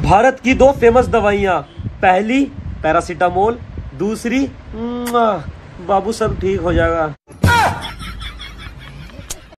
भारत की 2 फेमस दवाइयाँ, पहली पैरासीटामोल, दूसरी बाबू सब ठीक हो जाएगा।